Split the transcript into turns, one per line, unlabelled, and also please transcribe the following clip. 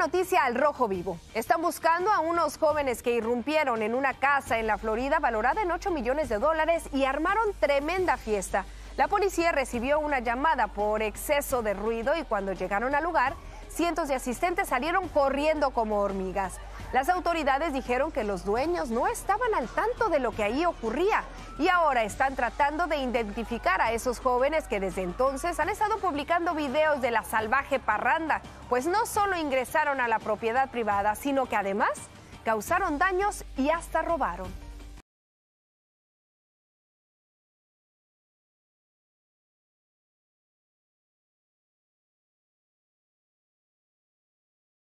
noticia al rojo vivo. Están buscando a unos jóvenes que irrumpieron en una casa en la Florida valorada en $8 millones y armaron tremenda fiesta. La policía recibió una llamada por exceso de ruido y cuando llegaron al lugar, cientos de asistentes salieron corriendo como hormigas. Las autoridades dijeron que los dueños no estaban al tanto de lo que ahí ocurría y ahora están tratando de identificar a esos jóvenes que desde entonces han estado publicando videos de la salvaje parranda, pues no solo ingresaron a la propiedad privada, sino que además causaron daños y hasta robaron.